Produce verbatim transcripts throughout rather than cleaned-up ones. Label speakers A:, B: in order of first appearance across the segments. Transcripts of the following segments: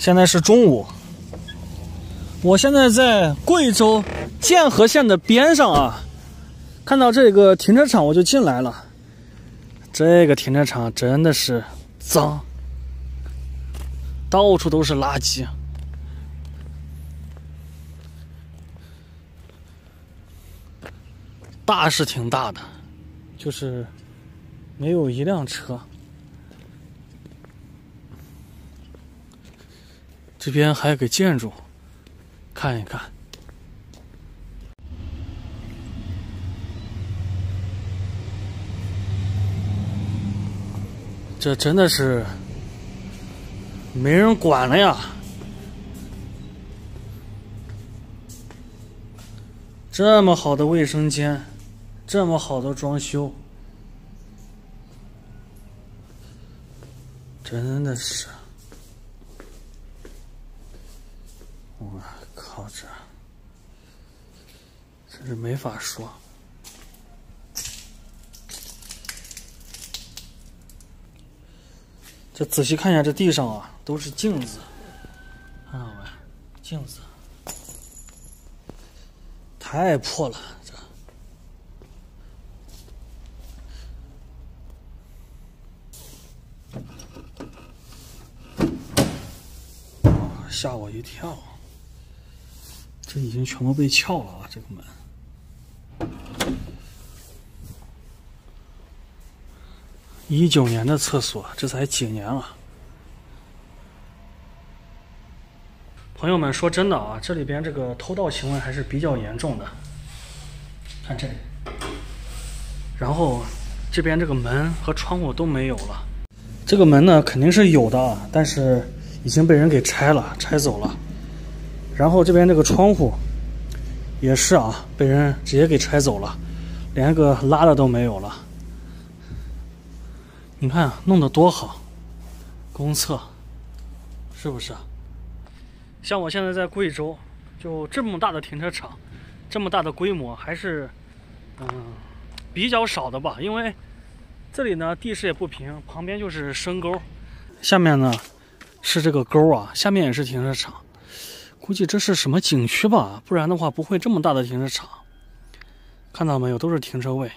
A: 现在是中午，我现在在贵州建和县的边上啊，看到这个停车场我就进来了。这个停车场真的是脏，到处都是垃圾。大是挺大的，就是没有一辆车。这边还有个建筑，看一看。这真的是没人管了呀！这么好的卫生间，这么好的装修，真的是。我靠，这真是没法说。这仔细看一下，这地上啊都是镜子，看到没？镜子太破了，这。哦，吓我一跳。这已经全部被撬了啊！这个门，一九年的厕所，这才几年了。朋友们，说真的啊，这里边这个偷盗行为还是比较严重的。看这里，然后这边这个门和窗户都没有了。这个门呢肯定是有的，但是已经被人给拆了，拆走了。然后这边这个窗户也是啊，被人直接给拆走了，连个拉的都没有了。你看弄得多好，公厕是不是？像我现在在贵州，就这么大的停车场，这么大的规模，还是嗯比较少的吧。因为这里呢地势也不平，旁边就是深沟，下面呢是这个沟啊，下面也是停车场。估计这是什么景区吧，不然的话不会这么大的停车场。看到没有，都是停车位。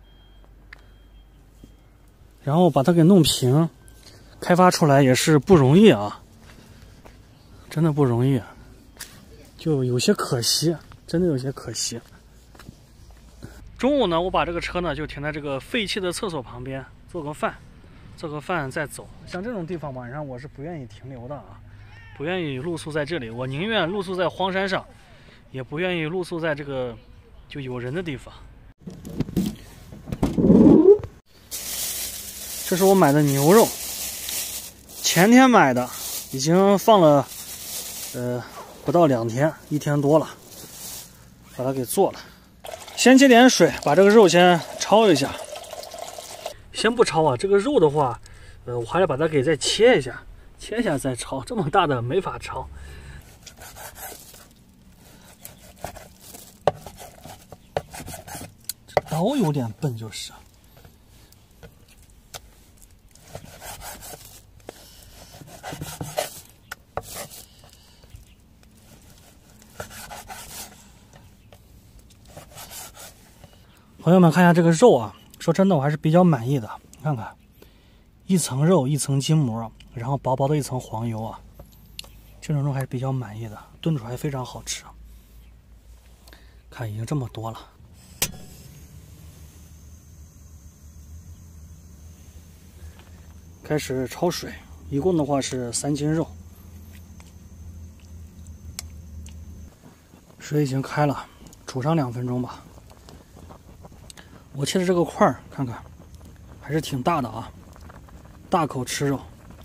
A: 然后把它给弄平，开发出来也是不容易啊，真的不容易，就有些可惜，真的有些可惜。中午呢，我把这个车呢就停在这个废弃的厕所旁边，做个饭，做个饭再走。像这种地方晚上我是不愿意停留的啊。不愿意露宿在这里，我宁愿露宿在荒山上，也不愿意露宿在这个就有人的地方。这是我买的牛肉，前天买的，已经放了呃不到两天，一天多了，把它给做了。先接点水，把这个肉先焯一下。先不焯啊，这个肉的话，呃，我还要把它给再切一下。切一下再焯，这么大的没法焯。这刀有点笨，就是。朋友们，看一下这个肉啊，说真的，我还是比较满意的。你看看，一层肉，一层筋膜。然后薄薄的一层黄油啊，这种肉还是比较满意的，炖出来非常好吃。看已经这么多了，开始焯水，一共的话是三斤肉，水已经开了，煮上两分钟吧。我切的这个块儿，看看还是挺大的啊，大口吃肉。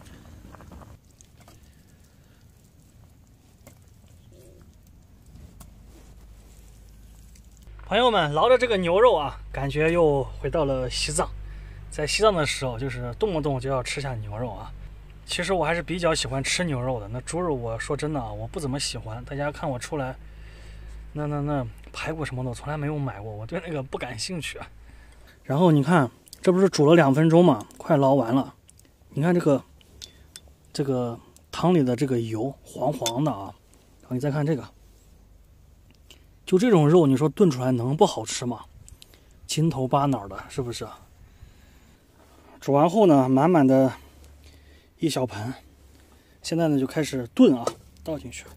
A: 朋友们，捞着这个牛肉啊，感觉又回到了西藏。在西藏的时候，就是动不动就要吃下牛肉啊。其实我还是比较喜欢吃牛肉的。那猪肉，我说真的啊，我不怎么喜欢。大家看我出来，那那那排骨什么的，我从来没有买过，我对那个不感兴趣。然后你看，这不是煮了两分钟嘛，快捞完了。你看这个这个汤里的这个油黄黄的啊。然后你再看这个，就这种肉，你说炖出来能不好吃吗？筋头巴脑的，是不是？煮完后呢，满满的一小盆。现在呢就开始炖啊，倒进去。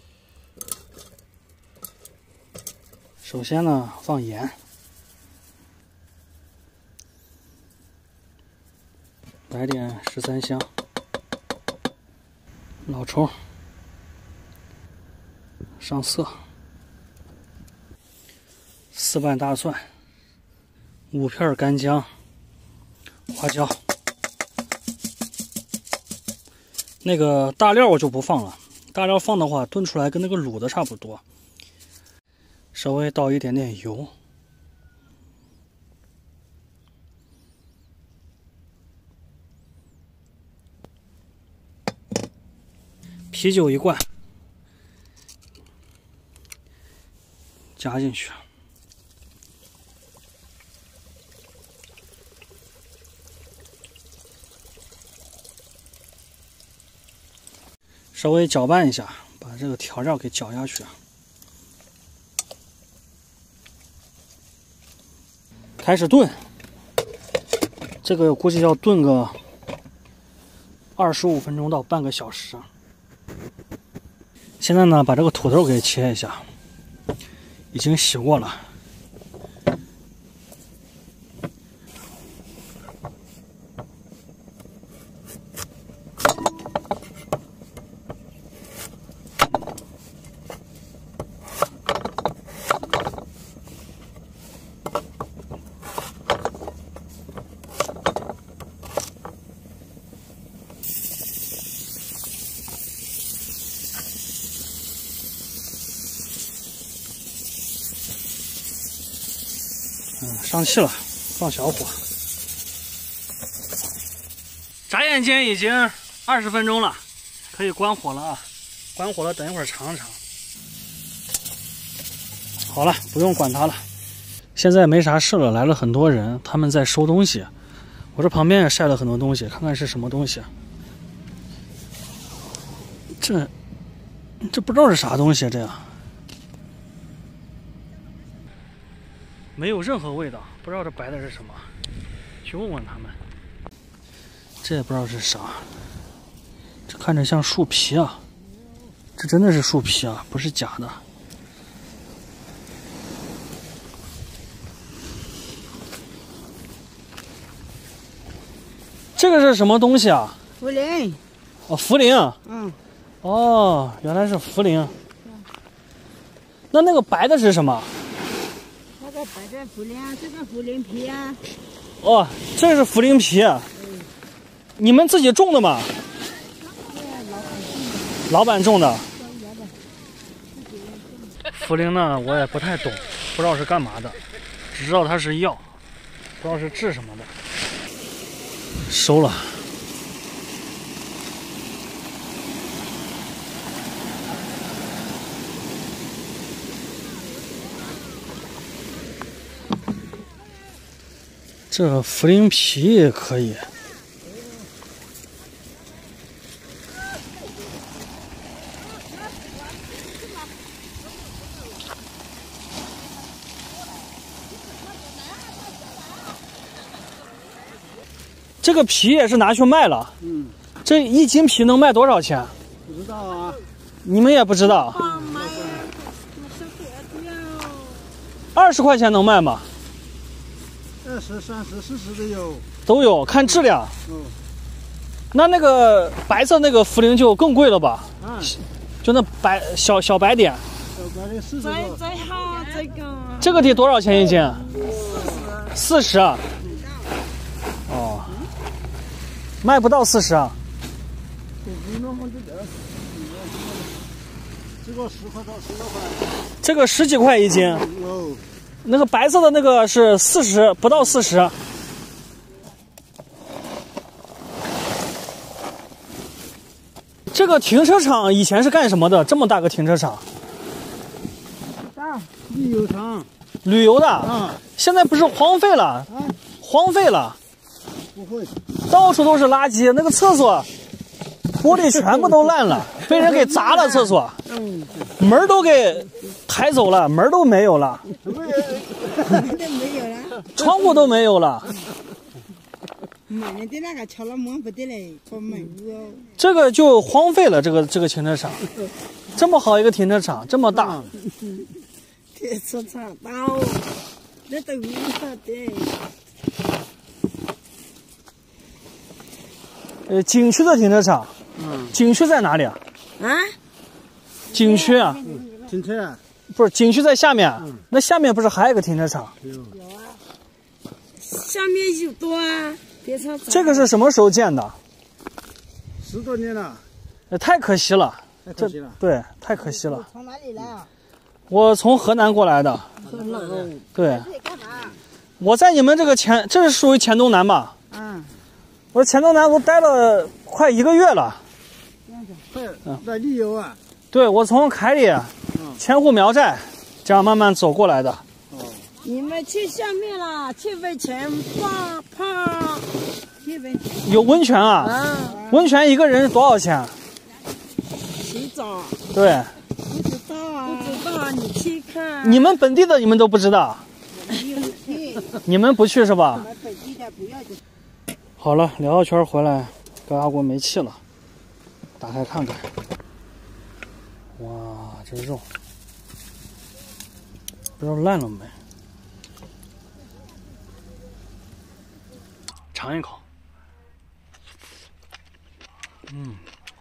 A: 首先呢放盐，来点十三香、老抽，上色，四瓣大蒜，五片干姜，花椒。那个大料我就不放了，大料放的话炖出来跟那个卤的差不多。稍微倒一点点油，啤酒一罐，加进去。稍微搅拌一下，把这个调料给搅下去。开始炖，这个估计要炖个二十五分钟到半个小时。现在呢，把这个土豆给切一下，已经洗过了。嗯，上气了，放小火。眨眼间已经二十分钟了，可以关火了啊！关火了，等一会儿尝尝。好了，不用管它了。现在没啥事了，来了很多人，他们在收东西。我这旁边也晒了很多东西，看看是什么东西。这这不知道是啥东西，这样。没有任何味道，不知道这白的是什么，去问问他们。这也不知道是啥，这看着像树皮啊，这真的是树皮啊，不是假的。这个是什么东西啊？
B: 茯苓。
A: 哦，茯苓。
B: 嗯。
A: 哦，原来是茯苓。那那个白的是什么？
B: 那个白的茯苓啊，这个茯苓皮啊。
A: 哦，这是茯苓皮。嗯。你们自己种的吗？
B: 对呀，老板种的。
A: 老板种的。茯苓呢，我也不太懂，不知道是干嘛的，只知道它是药，不知道是治什么的。收了。这茯苓皮也可以。这个皮也是拿去卖了。嗯。这一斤皮能卖多少钱？
B: 不知道啊。
A: 你们也不知道。二十块钱能卖吗？
B: 二十、三十、四十都有。
A: 都有，看质量。
B: 嗯。
A: 那那个白色那个茯苓就更贵了吧？
B: 嗯。
A: 就那白小小白点。
B: 小白点四十多。最最好这个。
A: 这个得多少钱一斤？四十。四十。哦。卖不到四十啊。
B: 这个十块到十多块。
A: 这个十几块一斤。哦。那个白色的那个是四十，不到四十。这个停车场以前是干什么的？这么大个停车场？
B: 大旅游场。
A: 旅游的。
B: 啊。
A: 现在不是荒废了？
B: 啊。
A: 荒废了。
B: 不会。
A: 到处都是垃圾，那个厕所玻璃全部都烂了，被人给砸了厕所，门都给抬走了，门都没有了，
B: 没有了，
A: 窗户都没有了。
B: 满人的那个敲了门不得嘞，敲门哦。
A: 这个就荒废了，这个这个停车场，这么好一个停车场，这么大。
B: 停车场大，那都无法的。
A: 呃，景区的停车场，
C: 嗯，
A: 景区在哪里啊？
B: 啊？
A: 景区啊，
C: 停车啊？
A: 不是，景区在下面，那下面不是还有一个停车场？
B: 有啊，下面有多啊。停车场。
A: 这个是什么时候建的？
C: 十多年了。
A: 呃，太可惜了，
C: 太可惜了。
A: 对，太可惜了。
B: 从哪里来啊？
A: 我从河南过来的。
B: 河南。
A: 对。
B: 干嘛？
A: 我在你们这个前，这是属于黔东南吧？
B: 嗯。
A: 我黔东南都待了快一个月了。
C: 快，来旅游啊？
A: 对，我从凯里、千户苗寨这样慢慢走过来的。
B: 哦。你们去下面了，去温泉泡泡，去温泉。
A: 有温泉啊？
B: 啊。
A: 温泉一个人多少钱？
B: 洗澡。
A: 对。
B: 不知道啊。不知道，你去看。
A: 你们本地的你们都不知道？你们不去是吧？
B: 我们本地的不要去。
A: 好了，聊一圈回来，高压锅没气了，打开看看。哇，这肉不知道烂了没？尝一口。嗯。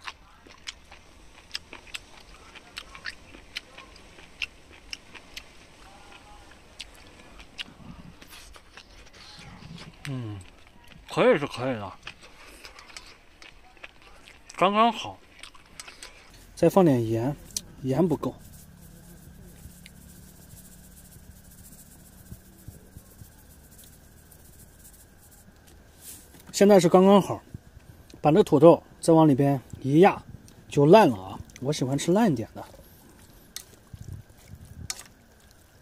A: 嗯。可以是可以的，刚刚好。再放点盐，盐不够。现在是刚刚好，把那土豆再往里边一压，就烂了啊！我喜欢吃烂一点的。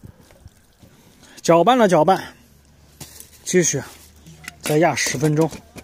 A: 搅拌了搅拌，继续。再压十分钟。